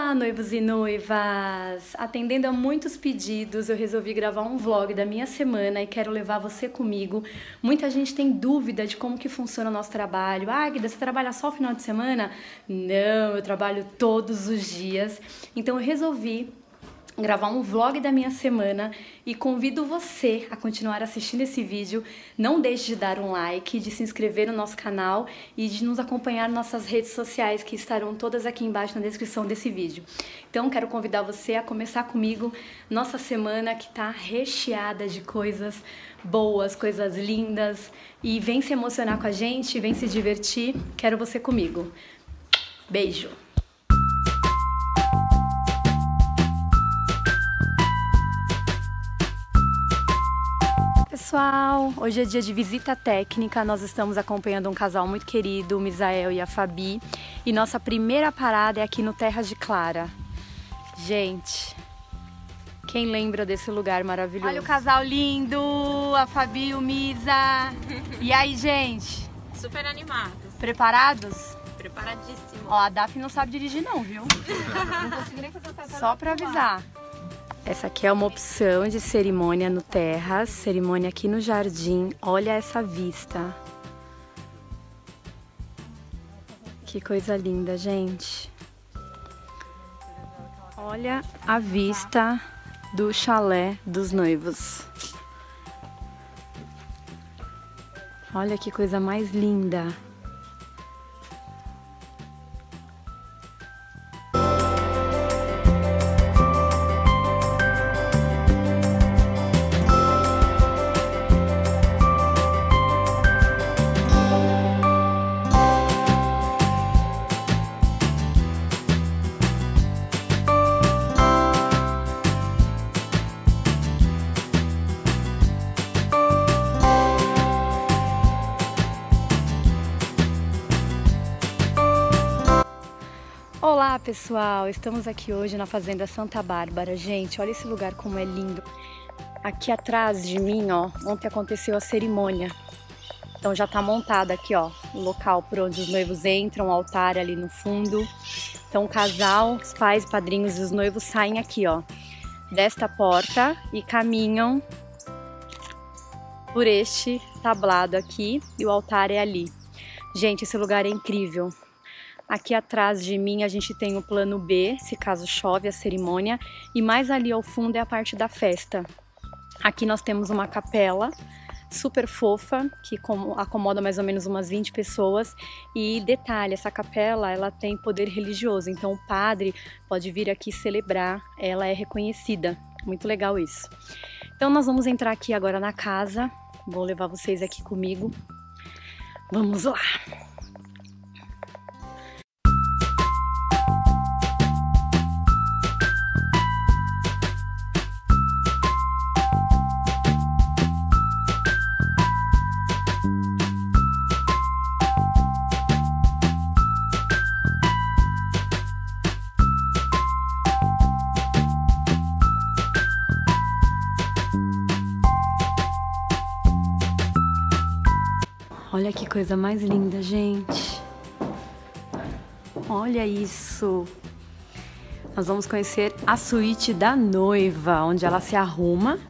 Olá, noivos e noivas! Atendendo a muitos pedidos, eu resolvi gravar um vlog da minha semana e quero levar você comigo. Muita gente tem dúvida de como que funciona o nosso trabalho. Ah, Guida, você trabalha só o final de semana? Não, eu trabalho todos os dias. Então eu resolvi gravar um vlog da minha semana e convido você a continuar assistindo esse vídeo. Não deixe de dar um like, de se inscrever no nosso canal e de nos acompanhar nas nossas redes sociais, que estarão todas aqui embaixo na descrição desse vídeo. Então quero convidar você a começar comigo nossa semana, que tá recheada de coisas boas, coisas lindas, e vem se emocionar com a gente, vem se divertir. Quero você comigo. Beijo! Pessoal, hoje é dia de visita técnica, nós estamos acompanhando um casal muito querido, o Misael e a Fabi, e nossa primeira parada é aqui no Terras de Clara. Gente, quem lembra desse lugar maravilhoso? Olha o casal lindo, a Fabi e o Misa. E aí, gente? Super animados. Preparados? Preparadíssimo. Ó, a Daphne não sabe dirigir não, viu? Não consegui nem fazer essa. Só pra avisar. Essa aqui é uma opção de cerimônia no Terras, cerimônia aqui no jardim. Olha essa vista. Que coisa linda, gente. Olha a vista do chalé dos noivos. Olha que coisa mais linda. Olá pessoal, estamos aqui hoje na Fazenda Santa Bárbara. Gente, olha esse lugar como é lindo. Aqui atrás de mim, ó, ontem aconteceu a cerimônia. Então já tá montada aqui, ó, o local por onde os noivos entram, o altar ali no fundo. Então o casal, os pais, padrinhos e os noivos saem aqui, ó, desta porta e caminham por este tablado aqui, e o altar é ali. Gente, esse lugar é incrível. Aqui atrás de mim a gente tem o plano B, se caso chove a cerimônia, e mais ali ao fundo é a parte da festa. Aqui nós temos uma capela super fofa, que acomoda mais ou menos umas 20 pessoas, e detalhe, essa capela ela tem poder religioso, então o padre pode vir aqui celebrar, ela é reconhecida, muito legal isso. Então nós vamos entrar aqui agora na casa, vou levar vocês aqui comigo, vamos lá! Olha que coisa mais linda, gente. Olha isso. Nós vamos conhecer a suíte da noiva, onde ela se arruma.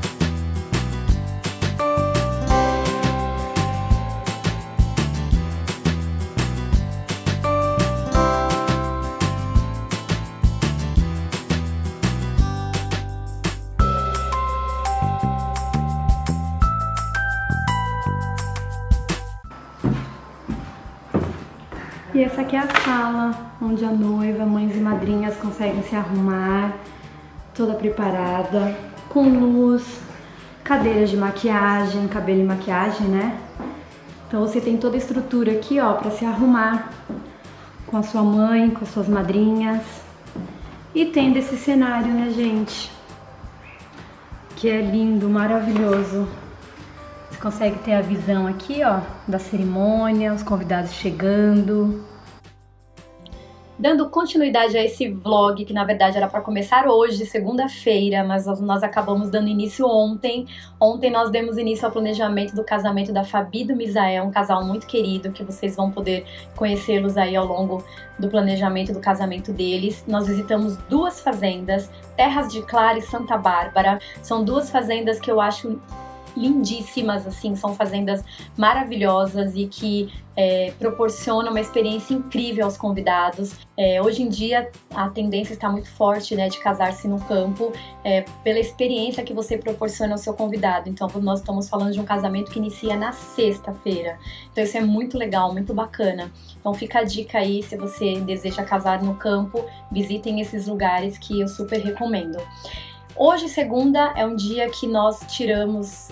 E essa aqui é a sala onde a noiva, mães e madrinhas conseguem se arrumar, toda preparada, com luz, cadeiras de maquiagem, cabelo e maquiagem, né? Então você tem toda a estrutura aqui, ó, pra se arrumar com a sua mãe, com as suas madrinhas. E tem desse cenário, né, gente? Que é lindo, maravilhoso. Você consegue ter a visão aqui, ó, da cerimônia, os convidados chegando. Dando continuidade a esse vlog, que na verdade era para começar hoje, segunda-feira, mas nós acabamos dando início ontem. Ontem nós demos início ao planejamento do casamento da Fabi e do Misael, um casal muito querido, que vocês vão poder conhecê-los aí ao longo do planejamento do casamento deles. Nós visitamos duas fazendas, Terras de Clara e Santa Bárbara. São duas fazendas que eu acho lindíssimas, assim, são fazendas maravilhosas e que proporcionam uma experiência incrível aos convidados. Hoje em dia a tendência está muito forte, né, de casar-se no campo, pela experiência que você proporciona ao seu convidado. Então nós estamos falando de um casamento que inicia na sexta-feira, então isso é muito legal, muito bacana. Então fica a dica aí, se você deseja casar no campo, visitem esses lugares que eu super recomendo. Hoje, segunda, é um dia que nós tiramos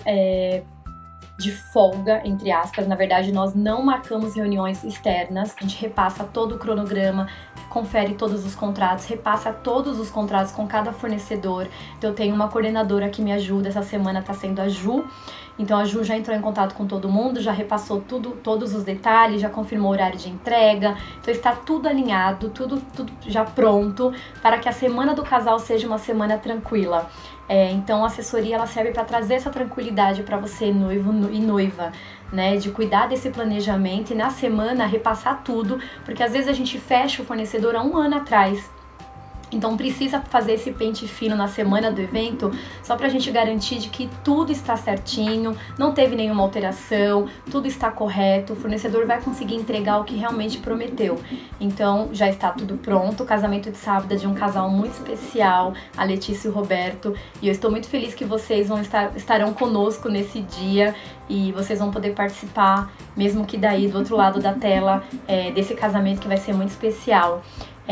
de folga, entre aspas. Na verdade, nós não marcamos reuniões externas. A gente repassa todo o cronograma, confere todos os contratos, repassa todos os contratos com cada fornecedor. Então, eu tenho uma coordenadora que me ajuda. Essa semana está sendo a Ju. Então a Ju já entrou em contato com todo mundo, já repassou todos os detalhes, já confirmou o horário de entrega. Então está tudo alinhado, tudo já pronto para que a semana do casal seja uma semana tranquila. Então a assessoria ela serve para trazer essa tranquilidade para você, noivo e noiva, né? De cuidar desse planejamento e na semana repassar tudo, porque às vezes a gente fecha o fornecedor há um ano atrás. Então precisa fazer esse pente fino na semana do evento, só pra gente garantir de que tudo está certinho, não teve nenhuma alteração, tudo está correto, o fornecedor vai conseguir entregar o que realmente prometeu. Então já está tudo pronto, o casamento de sábado é de um casal muito especial, a Letícia e o Roberto, e eu estou muito feliz que vocês estarão conosco nesse dia e vocês vão poder participar, mesmo que daí do outro lado da tela, desse casamento que vai ser muito especial.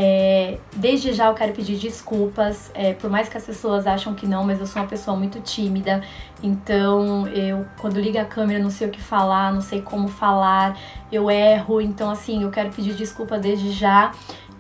Desde já eu quero pedir desculpas, por mais que as pessoas acham que não, mas eu sou uma pessoa muito tímida, então eu quando ligo a câmera não sei o que falar, não sei como falar, eu erro, então assim, eu quero pedir desculpa desde já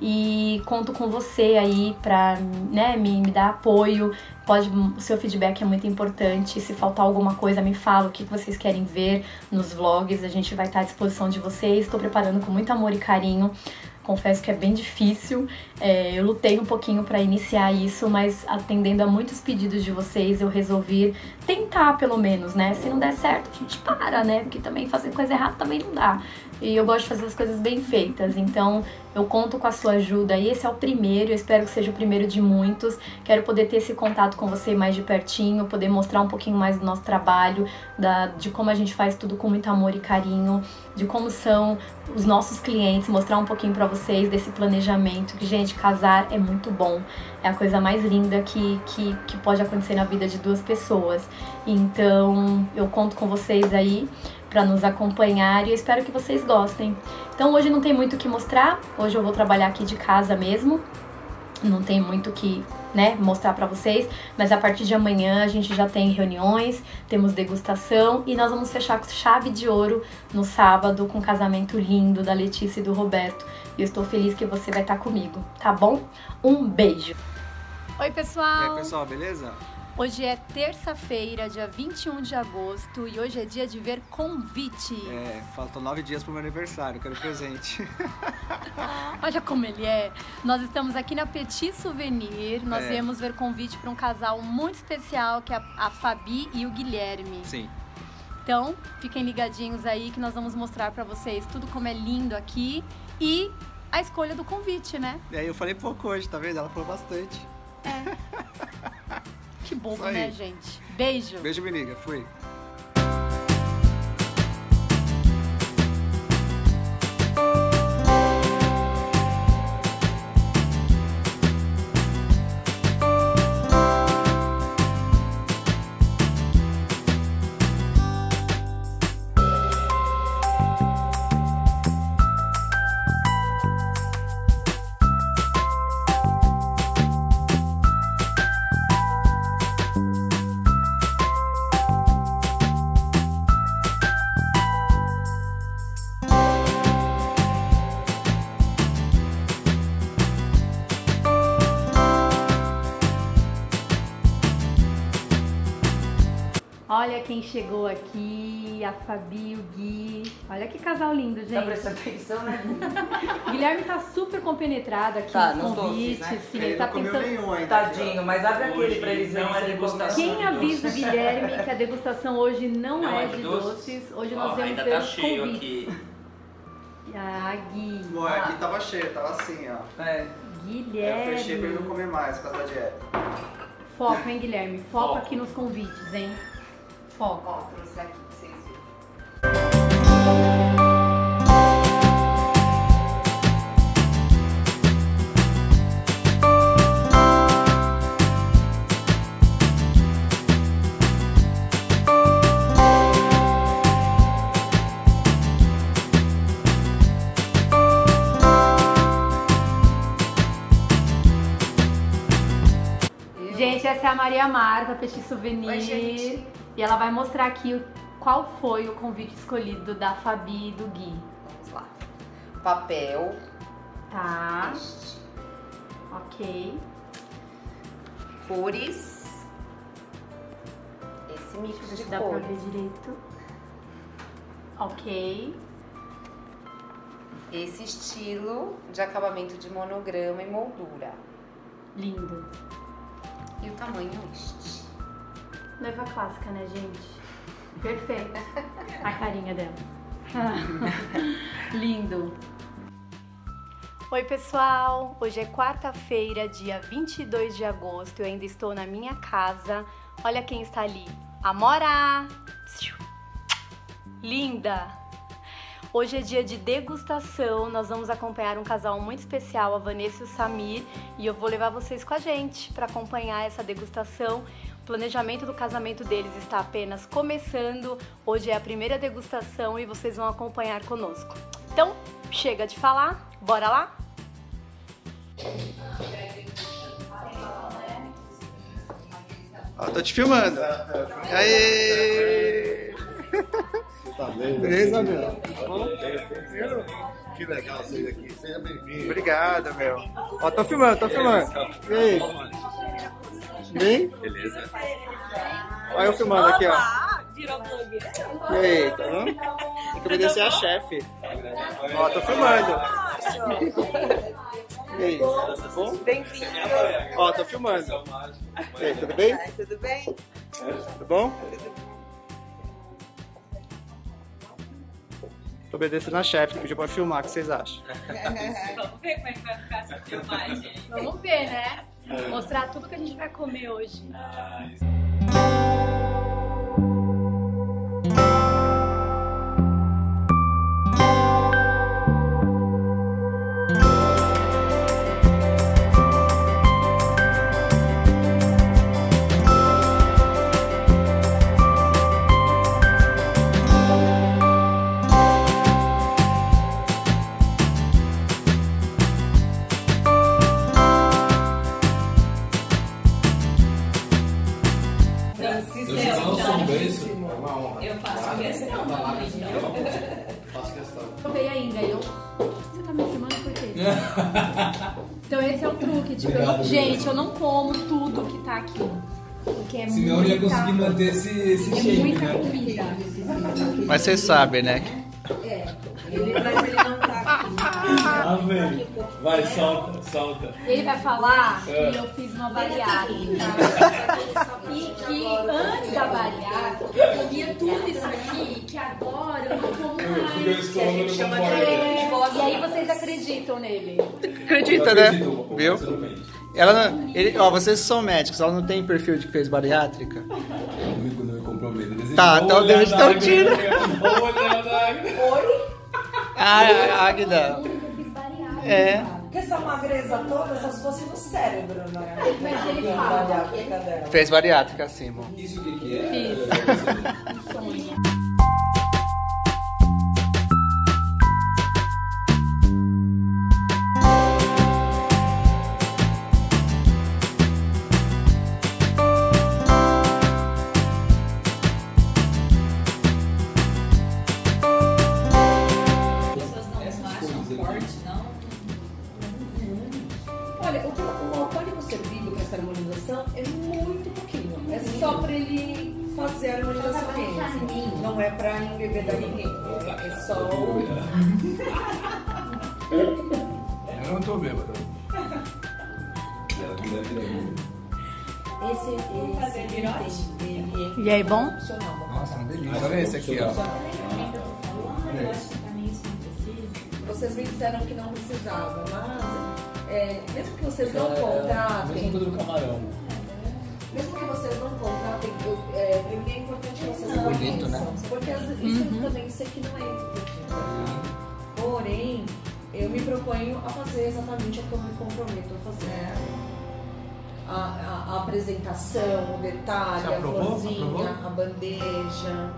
e conto com você aí pra, né, me dar apoio. O seu feedback é muito importante, se faltar alguma coisa me fala o que vocês querem ver nos vlogs, a gente vai estar à disposição de vocês, estou preparando com muito amor e carinho. Confesso que é bem difícil, eu lutei um pouquinho para iniciar isso, mas atendendo a muitos pedidos de vocês, eu resolvi tentar pelo menos, né? Se não der certo, a gente para, né? Porque também fazer coisa errada também não dá. E eu gosto de fazer as coisas bem feitas, então eu conto com a sua ajuda e esse é o primeiro, eu espero que seja o primeiro de muitos. Quero poder ter esse contato com você mais de pertinho, poder mostrar um pouquinho mais do nosso trabalho, de como a gente faz tudo com muito amor e carinho, de como são os nossos clientes, mostrar um pouquinho pra vocês desse planejamento, que, gente, casar é muito bom, é a coisa mais linda que pode acontecer na vida de duas pessoas. Então eu conto com vocês aí para nos acompanhar e eu espero que vocês gostem. Então hoje não tem muito o que mostrar, hoje eu vou trabalhar aqui de casa mesmo, não tem muito o que, né, mostrar para vocês, mas a partir de amanhã a gente já tem reuniões, temos degustação e nós vamos fechar com chave de ouro no sábado com um casamento lindo da Letícia e do Roberto. E eu estou feliz que você vai estar comigo, tá bom? Um beijo! Oi, pessoal! E aí, pessoal, beleza? Hoje é terça-feira, dia 21 de agosto, e hoje é dia de ver convite. Faltam 9 dias pro meu aniversário, quero presente. Olha como ele é. Nós estamos aqui na Petit Souvenir, nós viemos ver convite para um casal muito especial, que é a Fabi e o Guilherme. Sim. Então, fiquem ligadinhos aí que nós vamos mostrar para vocês tudo como é lindo aqui e a escolha do convite, né? E aí eu falei pouco hoje, tá vendo? Ela falou bastante. Que bobo, né, gente? Beijo. Beijo, me liga. Fui. Olha quem chegou aqui, a Fabi e o Gui. Olha que casal lindo, gente. Tá prestando atenção, né? Guilherme tá super compenetrado aqui Tá, nos nos convites. doces, né? Sim, Ele ele tá não comeu pensando... nenhum ainda. Tadinho, mas abre aquele pra eles verem se ele gostar. Quem avisa o Guilherme que a degustação hoje não é de doces? Hoje nós vamos ainda ver tá os cheio convites. aqui. Ah, Gui. Bom, aqui tava cheio, tava assim, ó. É. Aí Guilherme. eu fechei pra ele não comer mais, por causa da dieta. Foco, hein, Guilherme? Foco Foco. aqui nos convites, hein? Foco. Ó, trouxe aqui pra vocês verem. Gente, essa é a Maria Marta, Petit Souvenir. Oi, gente. E ela vai mostrar aqui qual foi o convite escolhido da Fabi e do Gui. Vamos lá. Papel. Tá, Este. ok. Cores. Esse mix Deixa eu ver de se dá pra cores. ver direito. Ok. Esse estilo de acabamento de monograma e moldura. Lindo. E o tamanho este. Noiva clássica, né, gente? Perfeito. A carinha dela. Lindo. Oi, pessoal. Hoje é quarta-feira, dia 22 de agosto. Eu ainda estou na minha casa. Olha quem está ali. Amora! Linda! Hoje é dia de degustação. Nós vamos acompanhar um casal muito especial, a Vanessa e o Samir. E eu vou levar vocês com a gente para acompanhar essa degustação. O planejamento do casamento deles está apenas começando. Hoje é a primeira degustação e vocês vão acompanhar conosco. Então, chega de falar, bora lá? Ó, tô te filmando. Aê! Tá bem, Beleza, meu? Que legal vocês aqui, seja bem-vindo. Obrigado, meu. Ó, tô filmando, tô filmando. E aí? Bem? Beleza. Olha eu filmando aqui, ó. Virou blogueira. E aí, tá vendo? Tem que obedecer a chefe. Ó, tô filmando. E aí, tudo bom? Bem-vindo. Ó, tô filmando. E aí, tudo bem? Tudo bem? Tudo bom? Tô obedecendo a chefe que pediu pra filmar, o que vocês acham? Vamos ver como é que vai ficar essa filmagem. Vamos ver, né? Mostrar tudo que a gente vai comer hoje. Eu faço questão também. Faço questão. Eu veio ainda, Você tá me filmando por quê? Então esse é o truque, tipo, gente, eu não como tudo que tá aqui. Porque é Senão eu ia conseguir manter esse shape, muita né? comida. Mas vocês sabem, né? Mas ele não tá aqui. Ah, velho. Vai, solta, solta. Ele vai falar que eu fiz uma bariátrica. E que antes da bariátrica eu comia tudo isso aqui, que agora eu não como Porque o mais. estômago não concorda. E aí vocês acreditam nele. Acredita, né? Viu? Você não mente. Ela não, ó, vocês são médicos, ela não tem perfil de que fez bariátrica? Comigo não me comprometo. Tá, então Deus Olha, então tira. Oi? Ah, Águida. É. Porque essa magreza toda só se fosse no cérebro, né? Mas ele fala. Dela. Fez bariátrica, sim, irmão. Isso o que é? Fiz. Um sonho. Olha, o alcoólico servido para essa harmonização é muito pouquinho. É só para ele fazer a harmonização mesmo. Não é pra embebedar ninguém. É só o... Eu não tô bêbado. Esse ele E aí, bom? Nossa, uma delícia. Olha esse aqui, ó. Vocês me disseram que não precisava, mas mesmo que vocês não contratem, Mesmo do camarão. mesmo que vocês não contratem, pra mim é importante que vocês conheçam, né? porque isso eu também sei que não é importante. Porém, eu me proponho a fazer exatamente o que eu me comprometo a fazer. A apresentação, o detalhe, Você a aprovou? florzinha, Aprovou? a bandeja.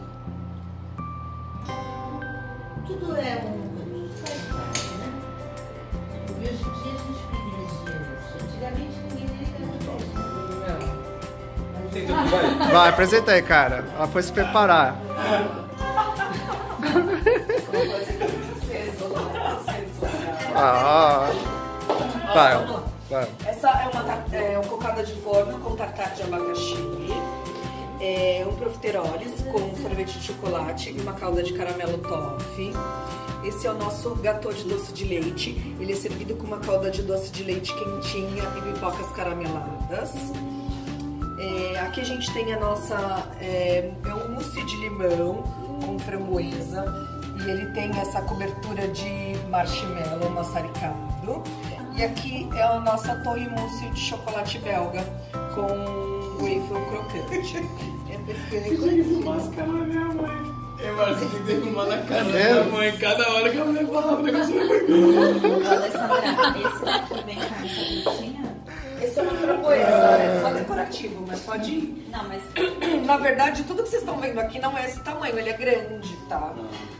Tudo é tudo faz parte, né? Porque hoje em dia a gente privilegia isso. Antigamente ninguém nem ligava pra isso. Vai, apresenta aí, cara. Ela foi se preparar. Vai, vai. Essa é uma cocada de forno com tartar de abacaxi, um profiteroles com sorvete de chocolate e uma calda de caramelo toffee. Esse é o nosso gâteau de doce de leite. Ele é servido com uma calda de doce de leite quentinha e pipocas carameladas. Aqui a gente tem a nossa um mousse de limão com framboesa. E ele tem essa cobertura de marshmallow maçaricado. E aqui é a nossa torre mousse de chocolate belga com waffle crocante. Máscara da minha mãe. Eu acho que tem que defumar na cara da minha mãe. Cada hora que a mulher falava o negócio da Alessandra, esse daqui vem com essa pintinha? Esse é uma framboesa, é só decorativo, mas pode ir. Não, mas... Na verdade, tudo que vocês estão vendo aqui não é esse tamanho, ele é grande, tá?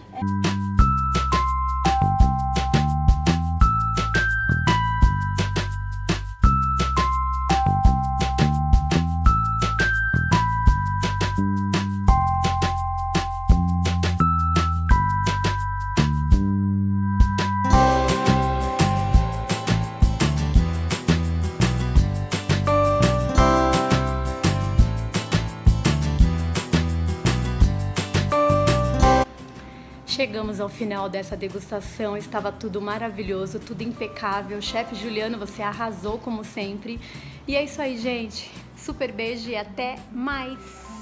Chegamos ao final dessa degustação, estava tudo maravilhoso, tudo impecável. Chefe Juliano, você arrasou como sempre. E é isso aí, gente. Super beijo e até mais!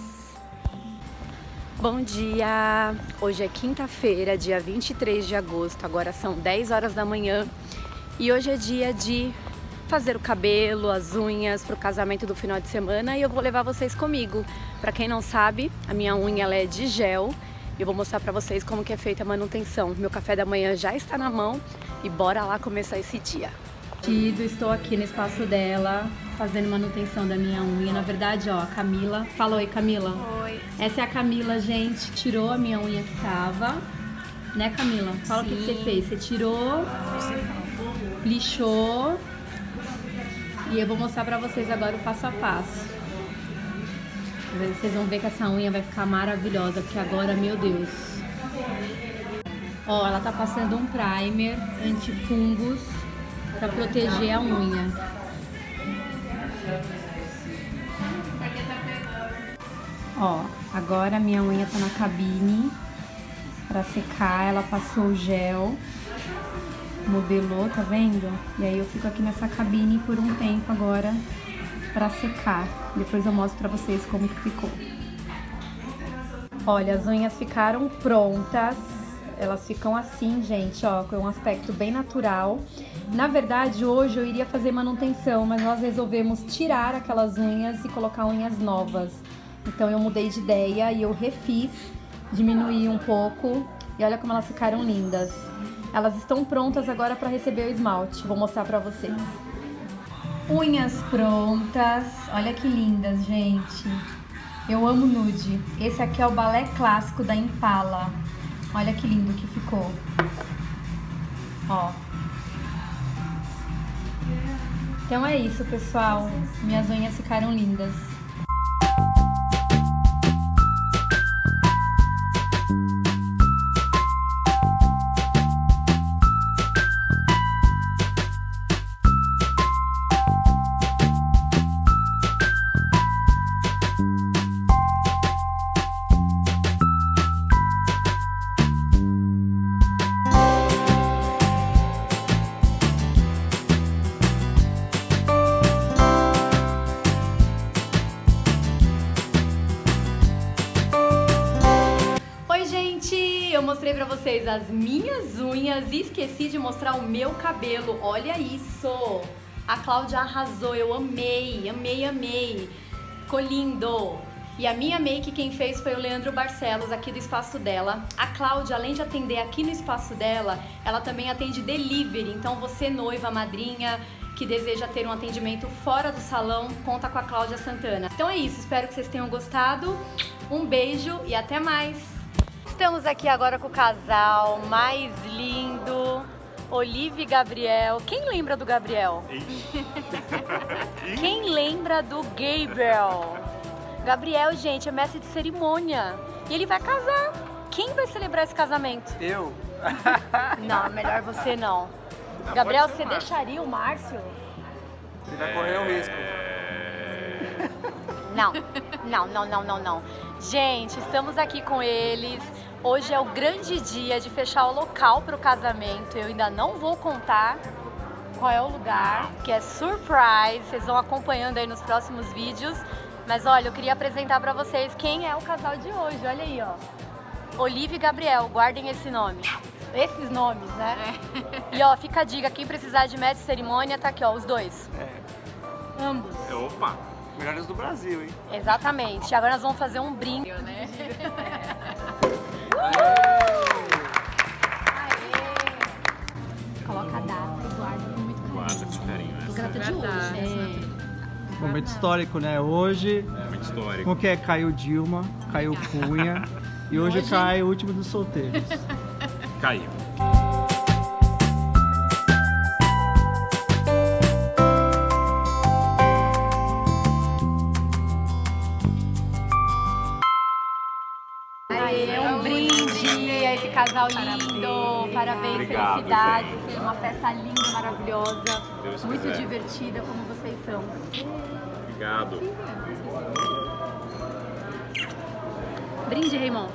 Bom dia! Hoje é quinta-feira, dia 23 de agosto, agora são 10 horas da manhã. E hoje é dia de fazer o cabelo, as unhas para o casamento do final de semana e eu vou levar vocês comigo. Para quem não sabe, a minha unha ela é de gel. Eu vou mostrar pra vocês como que é feita a manutenção. Meu café da manhã já está na mão e bora lá começar esse dia. Estou aqui no espaço dela, fazendo manutenção da minha unha. Na verdade, ó, a Camila... Fala oi, Camila. Oi. Essa é a Camila, gente. Tirou a minha unha que tava. Né, Camila? Fala o que você fez. Você tirou, lixou. E eu vou mostrar pra vocês agora o passo a passo. Vocês vão ver que essa unha vai ficar maravilhosa, porque agora, meu Deus. Ó, ela tá passando um primer antifungos pra proteger a unha. Ó, agora a minha unha tá na cabine pra secar. Ela passou o gel, modelou, tá vendo? E aí eu fico aqui nessa cabine por um tempo agora pra secar. Depois eu mostro pra vocês como que ficou. Olha, as unhas ficaram prontas. Elas ficam assim, gente, ó, com um aspecto bem natural. Na verdade, hoje eu iria fazer manutenção, mas nós resolvemos tirar aquelas unhas e colocar unhas novas. Então eu mudei de ideia e eu refiz, diminuí um pouco. E olha como elas ficaram lindas. Elas estão prontas agora para receber o esmalte. Vou mostrar pra vocês. Unhas prontas, olha que lindas, gente. Eu amo nude. Esse aqui é o balé clássico da Impala. Olha que lindo que ficou. Ó. Então é isso, pessoal. Minhas unhas ficaram lindas. vocês as minhas unhas e esqueci de mostrar o meu cabelo. Olha isso! A Cláudia arrasou, eu amei, amei, amei. Ficou lindo! E a minha make quem fez foi o Leandro Barcelos, aqui do espaço dela. A Cláudia, além de atender aqui no espaço dela, ela também atende delivery. Então você, noiva, madrinha, que deseja ter um atendimento fora do salão, conta com a Cláudia Santana. Então é isso, espero que vocês tenham gostado. Um beijo e até mais! Estamos aqui agora com o casal mais lindo, Olivia e Gabriel. Quem lembra do Gabriel? Quem lembra do Gabriel? Gabriel, gente, é mestre de cerimônia e ele vai casar. Quem vai celebrar esse casamento? Eu? Não, melhor você não. Gabriel, você deixaria o Márcio? Você vai correr o risco. Não, não, não, não, não, não. Gente, estamos aqui com eles. Hoje é o grande dia de fechar o local para o casamento. Eu ainda não vou contar qual é o lugar, que é surprise. Vocês vão acompanhando aí nos próximos vídeos. Mas olha, eu queria apresentar para vocês quem é o casal de hoje. Olha aí, ó. Olivia e Gabriel, guardem esse nome. Esses nomes, né? É. E ó, fica a dica, quem precisar de mestre de cerimônia, tá aqui, ó, os dois. É. Ambos. Opa! Melhores do Brasil, hein? Exatamente. Agora nós vamos fazer um brinde, né? Coloca a data e guarda com muito carinho. Guarda com carinho, né? Data de hoje. Momento histórico, né? Hoje, Muito histórico. como que é? Caiu Dilma, caiu Cunha e hoje cai o último dos solteiros. Caiu. Aê, um brinde a esse casal lindo. Parabéns, Obrigado, felicidades. gente. Foi uma festa linda, maravilhosa. Deus Muito quiser. divertida, como vocês são. Obrigado. Brinde, Raymond.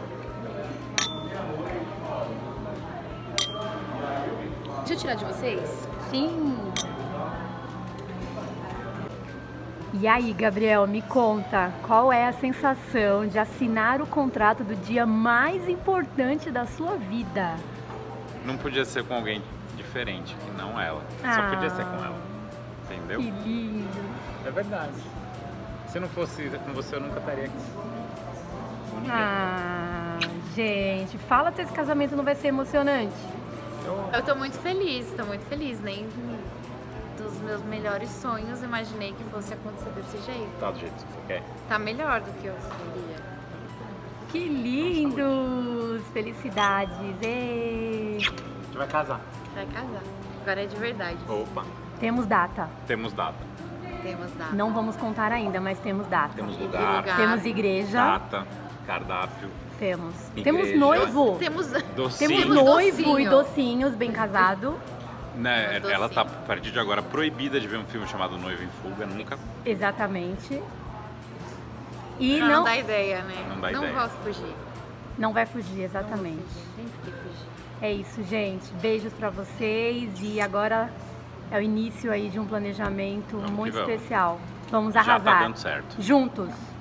Deixa eu tirar de vocês? Sim. E aí, Gabriel, me conta, qual é a sensação de assinar o contrato do dia mais importante da sua vida? Não podia ser com alguém diferente, que não ela. Só podia ser com ela. Entendeu? Que lindo. É verdade. Se não fosse com você, eu nunca estaria aqui. Com ninguém. Gente, fala se esse casamento não vai ser emocionante. Eu tô muito feliz, nem dos meus melhores sonhos imaginei que fosse acontecer desse jeito. Tá do jeito que você quer. Tá melhor do que eu queria. Que lindos! Felicidades! Ê! A gente vai casar. Vai casar. Agora é de verdade. Opa, Temos data. temos data. Temos data. Não vamos contar ainda, mas temos data. Temos lugar, Temos igreja. data, cardápio, Temos. Igreja. Temos noivo. Temos docinho. Temos Temos noivo docinho. e docinhos, bem casado. Né, Temos ela tá, docinho. a partir de agora, proibida de ver um filme chamado Noivo em Fuga, nunca. Exatamente. E não não, dá ideia, né? Não dá ideia. posso fugir. não vai fugir, exatamente. Sempre que fugir. É isso, gente. Beijos pra vocês e agora é o início aí de um planejamento Vamos que muito vamos. especial. Vamos Já arrasar. tá dando certo. Juntos.